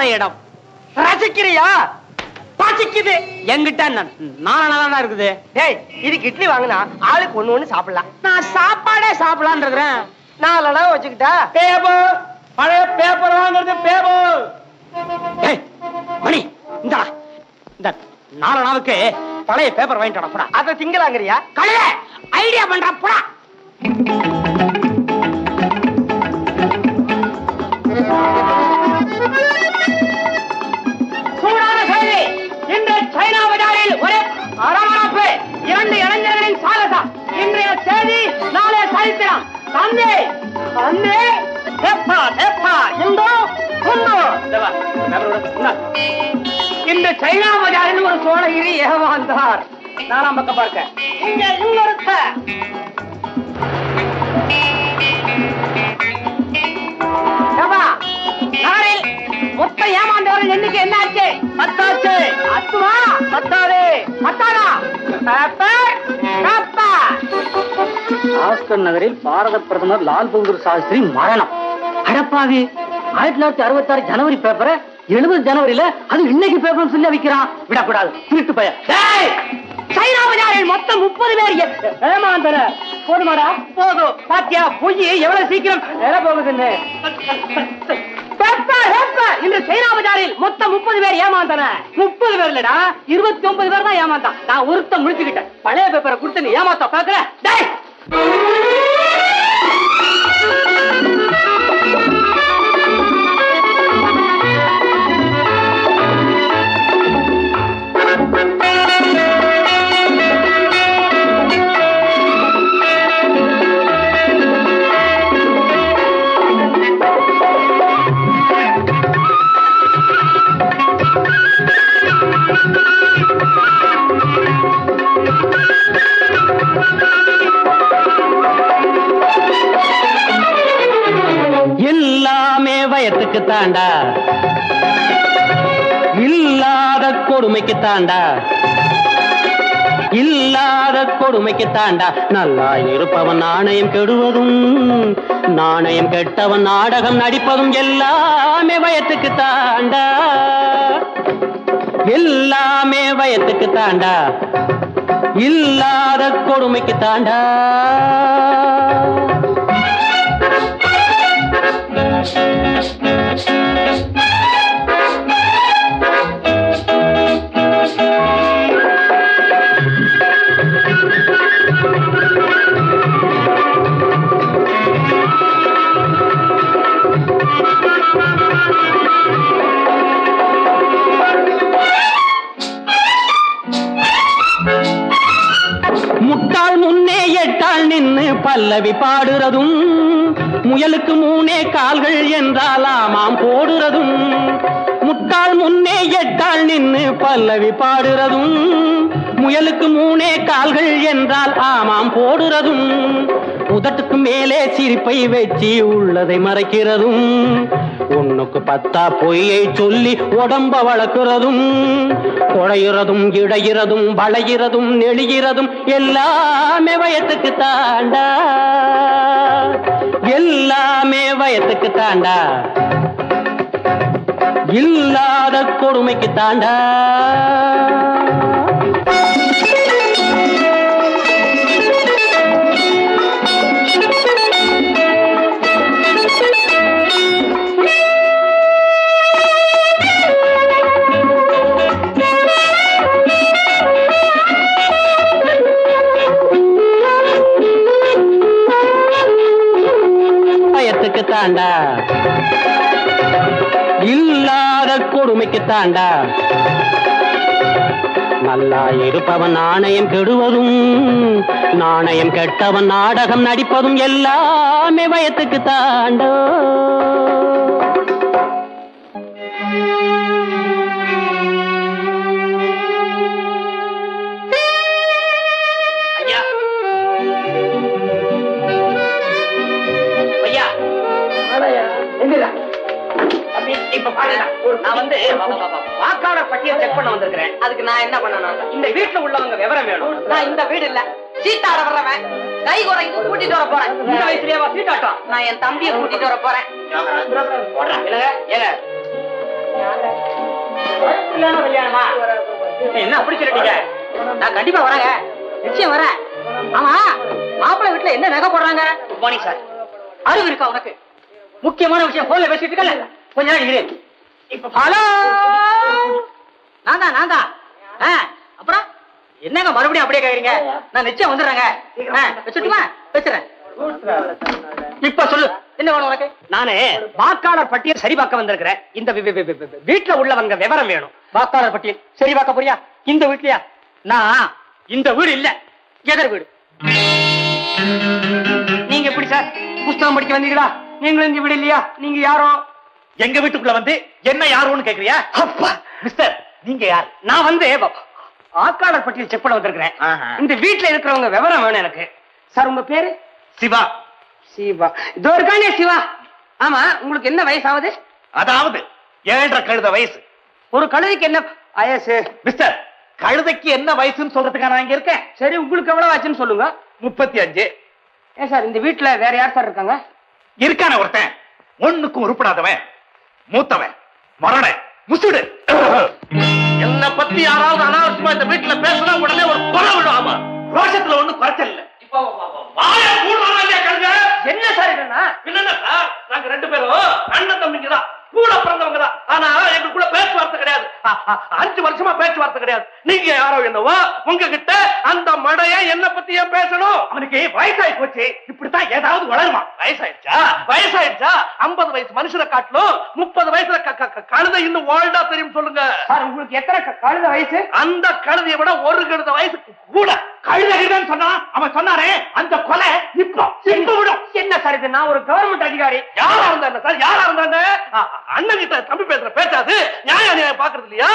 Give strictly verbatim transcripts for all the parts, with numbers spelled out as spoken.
இல்லாத இடம். ரசிக்கிறியா? பசிக்குது. எங்கிட்ட நானா இருக்குது. டேய், இதுக்கு இட்லி வாங்கினா ஆளுக்கு ஒண்ணு ஒண்ணு சாப்பிடலாம். நான் சாப்பாடே சாப்பிடலான் இருக்கிறேன். நாலு அளவு வச்சுக்கிட்டா பேப்பர், பழைய பேப்பர் வாங்குறது பேப்பர். டேய் மணி, இந்த இந்த நாலு நாளுக்கு பழைய பேப்பர் வாங்கிட்டு போடா. அதை திங்கலாங்கிறியா? கலைய ஐடியா பண்றா போடா. சூடான செய்தி. இன்று சைனா பஜாரில் ஒரே அரவணைப்பு. இரண்டு இளைஞர்களின் சாகசம். இன்றைய செய்தி நாளே சரித்திரம். தந்தை தந்தை எப்பா எப்பா இந்தோ குந்தோ. இன்று சைனா பஜாரில் ஒரு சோழகிரி ஏமாந்தார். நாலாம் பக்கம் பார்க்க இங்க இன்னொருத்த நகரில் மொத்த ஏமாந்தவர்கள் எண்ணிக்கை என்ன ஆச்சு? பத்தாச்சு. அத்துமா பத்தாது. பத்தாதா? ஆஸ்கர் நகரில் பாரத பிரதமர் லால் பகதூர் சாஸ்திரி மரணம். அடப்பாவி, ஆயிரத்தி தொள்ளாயிரத்தி அறுபத்தி ஆறு ஜனவரி பேப்பரை எழுபது ஜனவரியில அது இன்னைக்கு பேப்பர் சொல்லி வைக்கிறான். விடக்கூடாது, திருட்டு பையன். சைனா பஜாரில் மொத்தம் முப்பது பேர் ஏமாந்தனர். போதுமாடா? போதும். பாத்தியா பொய் எவ்வளவு சீக்கிரம் வேலை போகுதுன்னு. இன்று சைனா பஜாரில் மொத்தம் முப்பது பேர் ஏமாந்தன. முப்பது பேர் இல்லடா, இருபத்தி ஒன்பது பேர் தான் ஏமாந்தான். நான் ஒருத்தம் முடிச்சுக்கிட்டேன். பழைய பேப்பரை கொடுத்து நீ ஏமாத்த பாக்குற? டேய், எல்லாமே வயத்துக்கு தாண்டா, இல்லாத கொடுமைக்கு தாண்டா, இல்லாத கொடுமைக்கு தாண்டா. நல்லா இருப்பவன் நாணயம் கெடுவதும், நாணயம் கெட்டவன் நாடகம் நடிப்பதும் எல்லாமே வயத்துக்கு தாண்டா, எல்லாமே வயத்துக்கு தாண்டா, இல்லாத கொடுமைக்கு தாண்டா. முட்டாள் முன்னே எட்டாள் நின்னு பல்லவி பாடுறதும், முயலுக்கு மூனே கால்கள் என்றால் ஆமாம் போடுறதும். முட்டாள் முன்னே எட்டாள் நின்னு பல்லவி பாடுறதும், முயலுக்கு மூனே கால்கள் என்றால் ஆமாம் போடுறதும். உதட்டுக்கு மேலே சிரிப்பை வச்சு உள்ளதை மறைக்கிறதும், ஒண்ணுக்கு பத்தா பொய்யை சொல்லி உடம்ப வளர்க்கிறதும், குழையிறதும் இடையிறதும் வளைகிறதும் நெளிகிறதும் எல்லாமே வயத்துக்கு தாண்டா, எல்லாமே வயத்துக்கு தாண்டா, இல்லாத கொடுமைக்கு தாண்டா. வயத்துக்கு தாண்டா, இல்லாத கொடுமைக்கு தாண்டா. நல்லா இருப்பவன் நாணயம் கெடுவதும், நாணயம் கெட்டவன் நாடகம் நடிப்பதும் எல்லாமே வயத்துக்கு தாண்டா. நான் வந்து வாக்காளர் பட்டியல் செக் பண்ண வந்திருக்கிறேன். அதுக்கு நான் என்ன பண்ணணும்? இந்த வீட்டுல உள்ளவங்க விவரம் வேணும். நான் இந்த வீடு இல்ல, சீட்டாட வர்றவன். கை குறைக்கு கூட்டிட்டு வர போறேன். இந்த வயசுலயே சீட்டாட்டம். நான் என் தம்பியை கூட்டிட்டு வர போறேன். ஏங்க கல்யாணம் கல்யாணமா என்ன அப்படி சொல்லிட்டீங்க? நான் கண்டிப்பா வரேங்க, நிச்சயம் வரேன். ஆமா, மாப்பிள்ளை வீட்டுல என்ன நகை போடுறாங்க? Good morning sir. அறிவு இருக்கா உனக்கு? முக்கியமான விஷயம் போன்ல பேசிட்டு இருக்கல, கொஞ்ச நேரம் இரு. இப்ப ஹலோ, நான் தான் நான் தான். அப்புறம் என்னங்க மறுபடியும் அப்படியே கேக்குறீங்க? நான் நிச்சயம் வந்துடுறேங்க. வச்சுட்டுமா? வச்சுறேன். இப்ப சொல்லு, என்ன வேணும் உனக்கு? நானு வாக்காளர் பட்டியல் சரி பார்க்க வந்திருக்கிறேன். இந்த வீட்டுல உள்ளவங்க விவரம் வேணும். வாக்காளர் பட்டியல் சரி பார்க்க போறியா? இந்த வீட்லயா? நான் இந்த வீடு இல்ல, எதிர் வீடு. நீங்க எப்படி சார் புஸ்தகம் படிக்க வந்தீங்களா? நீங்களும் இந்த வீடு இல்லையா? நீங்க யாரோ எங்க வீட்டுக்குள்ள வந்து என்ன யாரோன்னு கேக்குறியா? அப்பா மிஸ்டர், நீங்க யார்? நான் வந்து வாக்காளர் பட்டியல் செக் பண்ண வந்திருக்கிறேன். இந்த வீட்டுல இருக்கிறவங்க விவரம் வேணும் எனக்கு. சார் உங்க பேரு? சிவா. சிவா, இதோ இருக்கானே சிவா. ஆமா, உங்களுக்கு என்ன வயசு ஆகுது? அதாவது ஏழரை கழுத வயசு. ஒரு கழுதைக்கு என்ன வயசு? மிஸ்டர், கழுதைக்கு என்ன வயசுன்னு சொல்றதுக்கா நான் இங்க இருக்கேன். சரி, உங்களுக்கு எவ்வளவு ஆச்சுன்னு சொல்லுங்க. முப்பத்தி அஞ்சு. ஏன் சார், இந்த வீட்டுல வேற யார் சார் இருக்காங்க? இருக்கான ஒருத்தன், ஒண்ணுக்கும் உருப்படாதவன், மூத்தவன், மரண முசுடு. என்ன பத்தி யாராவது அனாவசியமா இந்த வீட்டுல பேசினா உடனே ஒரு கொலை விடும். ஆமா, ரோஷத்துல ஒண்ணு குறைச்சல் இல்ல. என்ன சார் இதுன்னா? இல்ல சார், நாங்க ரெண்டு பேரும் அண்ணன் தம்பிங்க தான், கூட பிறந்தவங்க தான். ஆனா எங்களுக்குள்ள பேச்சுவார்த்தை கிடையாது. அஞ்சு வருஷமா பேச்சுவார்த்தை கிடையாது. நீங்க யாரோ என்னவோ, உங்ககிட்ட அந்த மடைய என்ன பத்தி ஏன் பேசணும்? அவனுக்கு வயசாயி போச்சு, இப்படித்தான் ஏதாவது வளருமா? வயசாயிடுச்சா? வயசாயிடுச்சா? ஐம்பது வயசு மனுஷனை காட்டணும் முப்பது வயசுல கழுதை இன்னும் ஓல்டா தெரியும். சொல்லுங்க சார், உங்களுக்கு எத்தனை கழுத வயசு? அந்த கழுதையை விட ஒரு கழுத வயசுக்கு கூட. கழுதைன்னு சொன்னா அவன் சொன்னாரே அந்த கொலை இப்போ இப்போ விடும். என்ன சார் இது? நான் ஒரு கவர்மெண்ட் அதிகாரி. யாரா இருந்தாங்க சார்? யாரா இருந்தாங்க? அண்ணன் கிட்ட தம்பி பேசுற பேச்சாது நியாயம் நியாயம் பாக்குறது இல்லையா?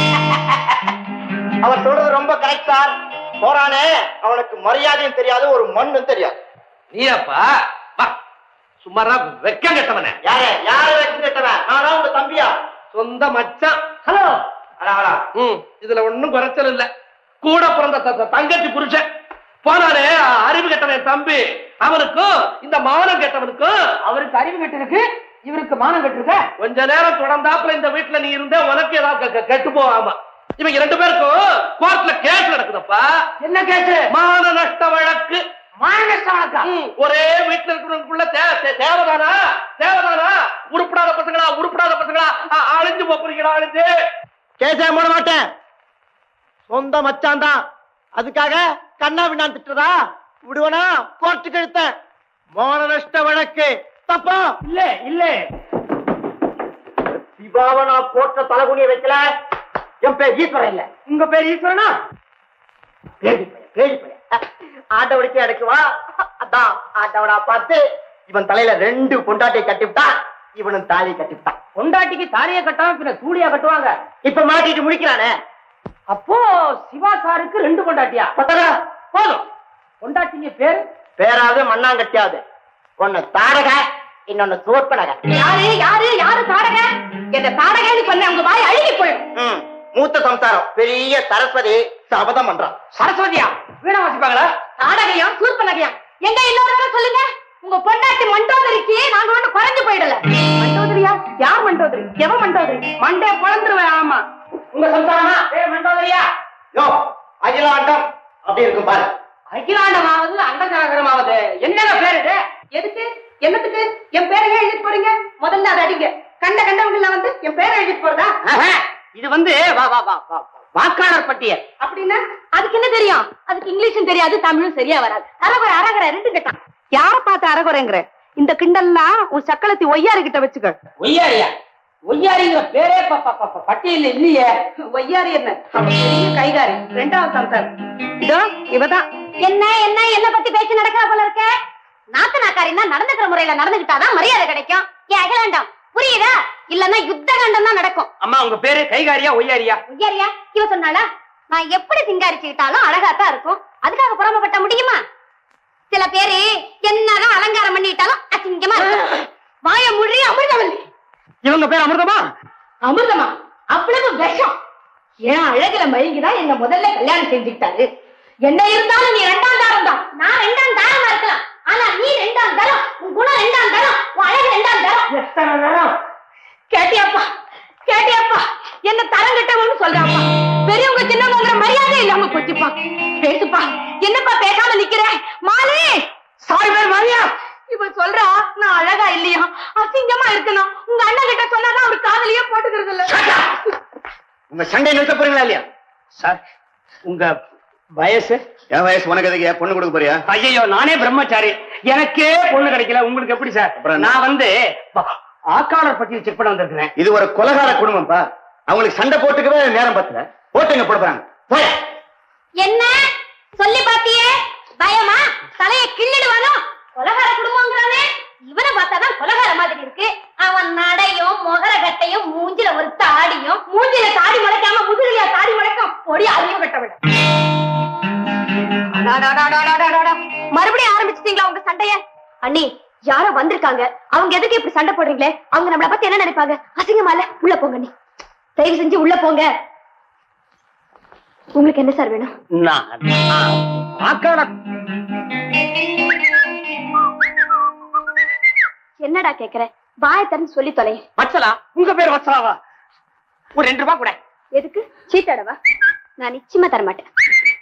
அவர் சொல்றது ரொம்ப கரெக்ட் சார். போறானே, அவனுக்கு மரியாதையும் தெரியாது, ஒரு மண்ணும் தெரியாது. நீப்பா சும்மாரா வெக்கம் கெட்டவன. யாரு யாரு வெக்கம் கெட்டவன்? நானா உங்க தம்பியா? சொந்த மச்சான். ஹலோ. இதுல ஒண்ணும் குறைச்சல் இல்ல. கூட பிறந்த தங்கச்சி புருஷன் போனானே அறிவு கெட்டவன் தம்பி, அவனுக்கும் இந்த மானம் கெட்டவனுக்கும். அவருக்கு அறிவு கெட்டிருக்கு, இவருக்கு மானம் கெட்டிருக்க. கொஞ்ச நேரம் தொடர்ந்தாப்புல இந்த வீட்டுல நீ இருந்த உனக்கு ஏதாவது கெட்டு போவாமா. இவங்க ரெண்டு பேருக்கும் கோர்ட்ல கேஸ் நடக்குதப்பா. என்ன கேஸ்? மான நஷ்ட வழக்கு. மான நஷ்ட வழக்கா? ஒரே வீட்டுல இருக்கிறவங்களுக்குள்ள தேவதானா தேவதானா? உருப்படாத பசங்களா உருப்படாத பசங்களா அழிஞ்சு போறீங்களா? அழிஞ்சு கேஸே போட மாட்டேன். சொந்த மச்சான் தான், அதுக்காக கண்ணா விண்ணான் திட்டுறதா விடுவனா? கோர்ட்டுக்கு எடுத்தேன். மான நஷ்ட வழக்கு தப்பா? இல்ல இல்ல, சிவாவை நான் கோர்ட்ல தலைகுனிய வைக்கல. என் பேர் ஈஸ்வரன் இல்ல. உங்க பேர் ஈஸ்வரனா? ஆட்டவடிச்சு அடைக்குவா. அதான் ஆட்டவனா பார்த்து இவன் தலையில ரெண்டு பொண்டாட்டியை கட்டிவிட்டான், இவனும் தாலி கட்டிவிட்டான். பொண்டாட்டிக்கு தாலியை கட்டாம பின்ன சூடியா கட்டுவாங்க. இப்ப மாட்டிட்டு முடிக்கிறானே. அப்போ சிவா சாருக்கு ரெண்டு பொண்டாட்டியா? போதும். பொண்டாட்டிங்க பேரு? பேராவது மண்ணாங்கட்டியாவது. ஒன்னு தாடக, இன்னொன்னு சோற்பனக. யாரு யாரு யாரு தாடக? என்ன தாடகன்னு சொன்ன உங்க வாய் அழுகி போயிடும். மூத்த சம்சாரம் பெரிய சரஸ்வதி சபதம் பண்றான். சரஸ்வதியா? வீணை வாசிப்பாங்களா? தாடகையும் சூர்பனகையும் எங்க இன்னொரு தடவை சொல்லுங்க. உங்க பொண்டாட்டி மண்டோதரிக்கு நாங்க ஒண்ணு குறைஞ்சு போயிடல. மண்டோதரியா? யார் மண்டோதரி? எவ மண்டோதரி? மண்டே குழந்துருவேன். ஆமா, உங்க சம்சாரமா? ஏ மண்டோதரியா? யோ அகிலாண்டம் அப்படி இருக்கும் பாரு. அகிலாண்டமாவது அண்டசரகரமாவது என்னங்க பேரு இது? எதுக்கு? என்னத்துக்கு? என் பேரை எழுதிட்டு போறீங்க? முதல்ல அதை அடிங்க. கண்ட கண்டவங்கள வந்து என் பேரை எழுதிட்டு போறதா? இது வந்து வாக்காளர் பட்டியல். அப்படின்னா அதுக்கு என்ன தெரியும்? அதுக்கு இங்கிலீஷும் தெரியாது, தமிழும் சரியா வராது. அரகுறை அரகுறை ரெண்டு கேட்டான். யார பார்த்து அரகுறைங்கிற? இந்த கிண்டல்லாம் உன் சக்களத்தி ஒய்யாரி கிட்ட வச்சுக்க. ஒய்யாரியா? ஒய்யாரிங்கிற பேரே பட்டியல் இல்லையே. ஒய்யாரி என்ன? பெரிய கைகாரி, ரெண்டாவது சம்சார். இதோ இவதான். என்ன என்ன என்ன பத்தி பேச்சு நடக்கா போல இருக்க? நாத்து நாக்காரின்னா நடந்துக்கிற முறையில நடந்துகிட்டாதான் மரியாதை கிடைக்கும். ஏன் அகிலாண்டம் புரியுதா? இல்லன்னா யுத்த கண்டம் தான் நடக்கும். அம்மா, உங்க பேரு கைகாரியா ஒய்யாரியா? ஒய்யாரியா? இவ சொன்னாளா? நான் எப்படி சிங்காரிச்சுக்கிட்டாலும் அழகாத்தான் இருக்கும், அதுக்காக புறமப்பட்ட முடியுமா? சில பேரு என்னதான் அலங்காரம் பண்ணிட்டாலும் அசிங்கமா இருக்கும். வாய முழி அமிர்தவல்லி. இவங்க பேர் அமிர்தமா? அமிர்தமா? அவ்வளவு விஷம். ஏன் அழகுல மயங்கிதான் என்ன முதல்ல கல்யாணம் செஞ்சுக்கிட்டாரு. என்ன இருந்தாலும் நீ ரெண்டாம் தாரம் தான். நான் ரெண்டாம் தாரமா இருக்கலாம், ஆனா நீ ரெண்டாம் தரம். உன் குணம் ரெண்டாம் தரம், உன் அழகு ரெண்டாம் தரம். எத்தனை நேரம் கேட்டியாப்பா? கேட்டியாப்பா? என்ன தரங்கட்டவன்னு சொல்றாப்பா. பெரியவங்க சின்னவங்கிற மரியாதை இல்லாம போச்சுப்பா. பேசுப்பா, என்னப்பா பேசாம நிக்கிற? மாலி சாய்வர் மாரியா இவ சொல்றா நான் அழகா இல்லையா, அசிங்கமா இருக்கணும். உங்க அண்ணன் கிட்ட சொன்னாதான் அவர் காதலியே போட்டுக்கிறது இல்ல. உங்க சண்டை நிறுத்த போறீங்களா இல்லையா? சார் உங்க வயசு? என் வயசு உனக்கு எதுக்கு? பொண்ணு கொடுக்க போறியா? ஐயோ, நானே பிரம்மச்சாரி, எனக்கே பொண்ணு கிடைக்கல, உங்களுக்கு எப்படி சார்? நான் வந்து ஆக்காளர் பட்டியல் செக் பண்ண வந்திருக்கிறேன். இது ஒரு கொலகார குடும்பம்ப்பா. அவங்களுக்கு சண்டை போட்டுக்கவே நேரம் பத்தல. போட்டுங்க போடுறாங்க. என்ன சொல்லி பாத்தியே? பயமா? தலைய கிள்ளிடுவானோ? கொலகார குடும்பங்கிறானே. இவனை பார்த்தாதான் கொலகார மாதிரி இருக்கு. அவன் நடையும் மொகர கட்டையும் மூஞ்சில ஒரு தாடியும், மூஞ்சில தாடி முளைக்காம முதுகில தாடி முளைக்கும் பொடி அறிவு கட்ட விட. மறுபடியும் ஆரம்பிச்சிட்டீங்களா உங்க சண்டைய? அண்ணி, யாரோ வந்திருக்காங்க. அவங்க எதுக்கு இப்படி சண்டை போடுறீங்களே? அவங்க நம்மளை பத்தி என்ன நினைப்பாங்க? அசிங்கமா இல்ல? உள்ள போங்க அண்ணி, தயவு செஞ்சு உள்ள போங்க. உங்களுக்கு என்ன சார் வேணும்? என்னடா கேக்குற? வாயத்தரன்னு சொல்லி தொலை. வச்சலா, உங்க பேர் வச்சலாவா? ஒரு ரெண்டு ரூபாய் கூட. எதுக்கு? சீட்டாடவா? நான் நிச்சயமா தர மாட்டேன்.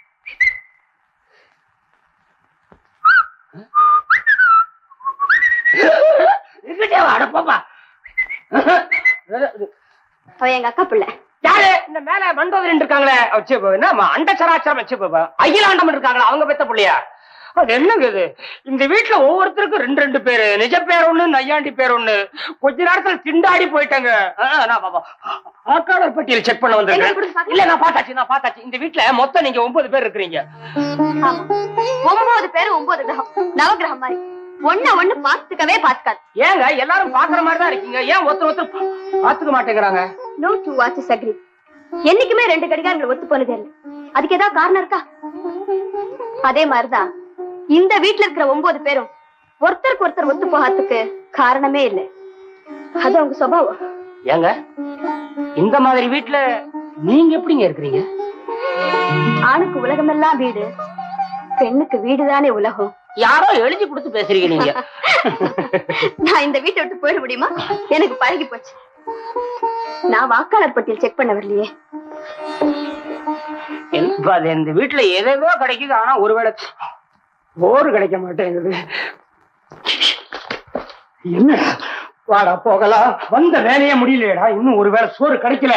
அவ எங்க அக்கா பிள்ளை. யாரு? இந்த மேல மண்டோதரன் இருக்காங்களே, அண்ட சராச்சரம் வச்சு அகிலாண்டம் இருக்காங்களா, அவங்க பெத்த பிள்ளையா? அது என்னங்க இது? இந்த வீட்டுல ஒவ்வொருத்தருக்கும் ரெண்டு ரெண்டு பேரு. நிஜ பேர் ஒண்ணு, நையாண்டி பேர் ஒண்ணு. கொஞ்ச நேரத்துல திண்டாடி போயிட்டாங்க. ஆக்காளர் பட்டியல் செக் பண்ண வந்திருக்கேன். இல்ல, நான் பார்த்தாச்சு நான் பார்த்தாச்சு இந்த வீட்டுல மொத்தம் நீங்க ஒன்பது பேர் இருக்கிறீங்க. ஒன்பது பேரு ஒன்பது கிரகம், நவகிரகம் மாதிரி. ஒண்ணு ஒண்ணு பாத்துக்கவே பாத்துக்காது. ஏங்க எல்லாரும் பாக்குற மாதிரிதான் இருக்கீங்க, ஏன் ஒருத்தர் ஒருத்தர் பாத்துக்க மாட்டேங்கிறாங்க? No two watches agree. என்னைக்குமே ரெண்டு கடிகாரங்கள் ஒத்து போனதே இல்லை. அதுக்கு ஏதாவது காரணம் இருக்கா? அதே மாதிரிதான் இந்த வீட்டுல இருக்கிற ஒன்பது பேரும் ஒருத்தருக்கு ஒருத்தர் ஒத்து போகிறதுக்கு காரணமே இல்லை. அது அவங்க சுபாவம். ஏங்க இந்த மாதிரி வீட்டுல நீங்க எப்படிங்க இருக்கிறீங்க? ஆணுக்கு உலகமெல்லாம் வீடு, பெண்ணுக்கு வீடுதானே உலகம். யாரோ எழுதி கொடுத்து பேசுறீங்க நீங்க. நான் இந்த வீட்டை விட்டு போயிட முடியுமா? எனக்கு பழகி போச்சு. நான் வாக்காளர் பட்டியல் செக் பண்ண வரலையே. இந்த வீட்டுல எதோ கிடைக்குது, ஆனா ஒருவேளை போரு கிடைக்க மாட்டேங்குது. என்ன வாடா போகலாம், வந்த வேலையே முடியலடா, இன்னும் ஒருவேளை சோறு கிடைக்கல.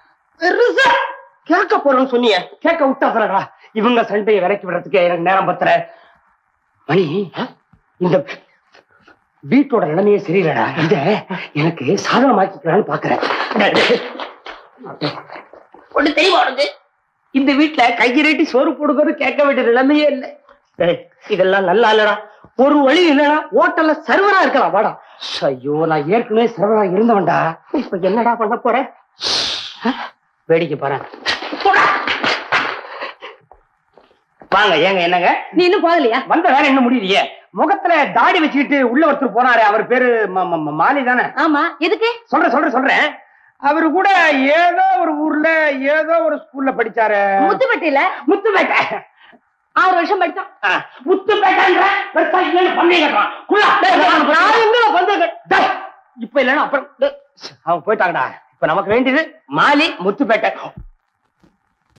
கேட்க போறோம்னு சொன்னீங்க, கேட்க விட்டாதடா. இவங்க சண்டையை விலைக்கு விடுறதுக்கு எனக்கு நேரம் பத்தல. மணி, இந்த வீட்டோட நிலைமையே சரியில்லடா. இத எனக்கு சாதகமாக்கிக்கலான்னு பாக்குறேன். ஒண்ணு தெளிவா உனக்கு? இந்த வீட்டுல கையிரட்டி சோறு போடுறது கேட்க வேண்டிய நிலைமையே இல்லை. இதெல்லாம் நல்லா இல்லடா. ஒரு வழி இல்லடா, ஹோட்டல்ல சர்வரா இருக்கலாம். வாடா. ஐயோ, நான் ஏற்கனவே சர்வரா இருந்தவன்டா. இப்ப என்னடா பண்ண போறேன்? வேடிக்கை பாரு. வாங்க. ஏங்க என்னங்க நீ இன்னும் போகலையா? வந்த வேலை இன்னும் முடியலையே. முகத்துல தாடி வச்சுக்கிட்டு உள்ள ஒருத்தர் போனாரு, அவர் பேரு மாலி தானே? ஆமா. எதுக்கு? சொல்றேன் சொல்றேன் சொல்றேன் அவரு கூட ஏதோ ஒரு ஊர்ல ஏதோ ஒரு ஸ்கூல்ல படிச்சாரு. முத்துப்பேட்டையில. முத்துப்பேட்டை ஆறு வருஷம் படிச்சான். முத்துப்பேட்டை இப்ப இல்லன்னா அப்புறம் அவங்க போயிட்டாங்கடா. இப்ப நமக்கு வேண்டியது மாலி, முத்துப்பேட்டை.